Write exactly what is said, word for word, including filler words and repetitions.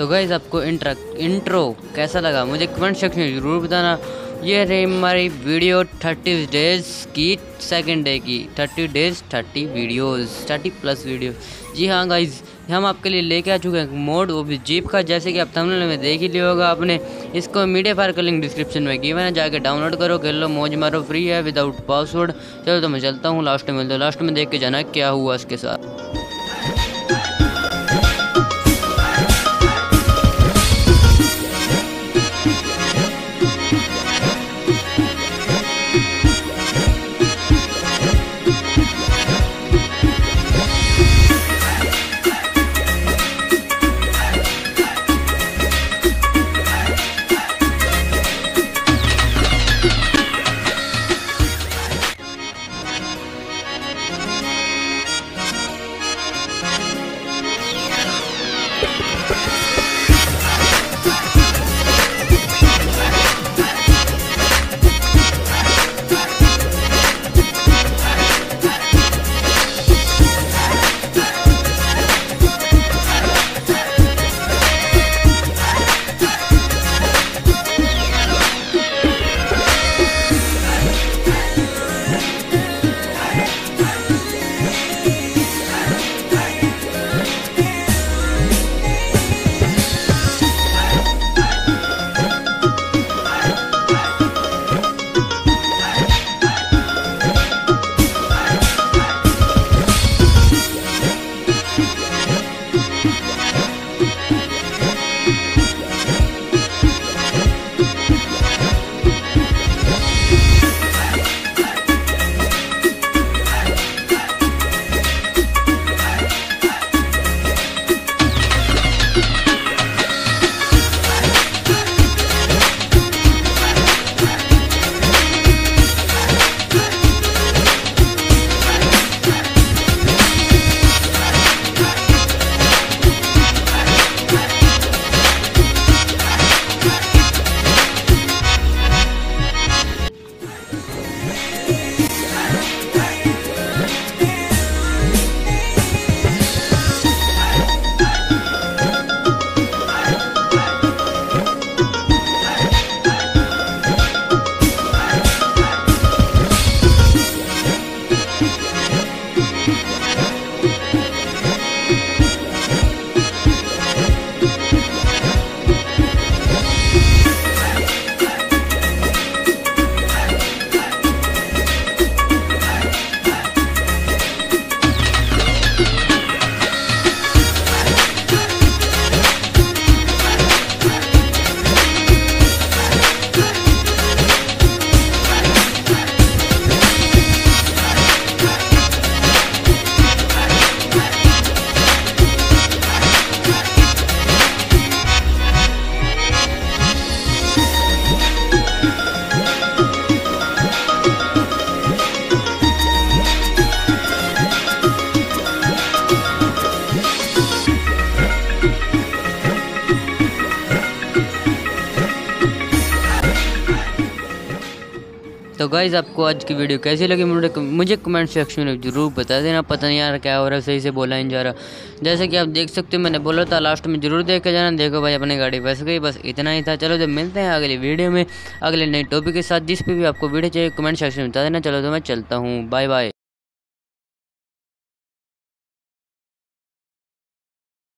तो गाइस आपको intra intro कैसा लगा मुझे कमेंट सेक्शन में ज़रूर बताना। ये रही हमारी वीडियो थर्टी डेज़ की, सेकंड डे की। Thirty days thirty videos, thirty plus video. जी हाँ गाइस, हम आपके लिए लेके आ चुके हैं मोड, वो भी जीप का, जैसे कि आप थंबनेल में देख ही लिया होगा आपने। इसको मीडिया फायर का लिंक डिस्क्रिप्शन में गिवन है, जाके डाउनलोड करो, खेल लो, मौज मारो, फ्री है विदाउट पासवर्ड। चलो तो मैं चलता हूँ, लास्ट में मिलता हूँ, लास्ट में देख के जाना क्या हुआ इसके साथ। तो गाइज़ आपको आज की वीडियो कैसी लगी मुझे मुझे कमेंट सेक्शन में ज़रूर बता देना। पता नहीं यार क्या हो रहा है, सही से बोला नहीं जा रहा। जैसे कि आप देख सकते हो, मैंने बोला था लास्ट में ज़रूर देख के जाना। देखो भाई अपनी गाड़ी फंस गई, बस इतना ही था। चलो जब मिलते हैं अगली वीडियो में अगले नए टॉपिक के साथ। जिस पे भी आपको वीडियो चाहिए कमेंट सेक्शन में बता देना। चलो तो मैं चलता हूँ, बाय बाय।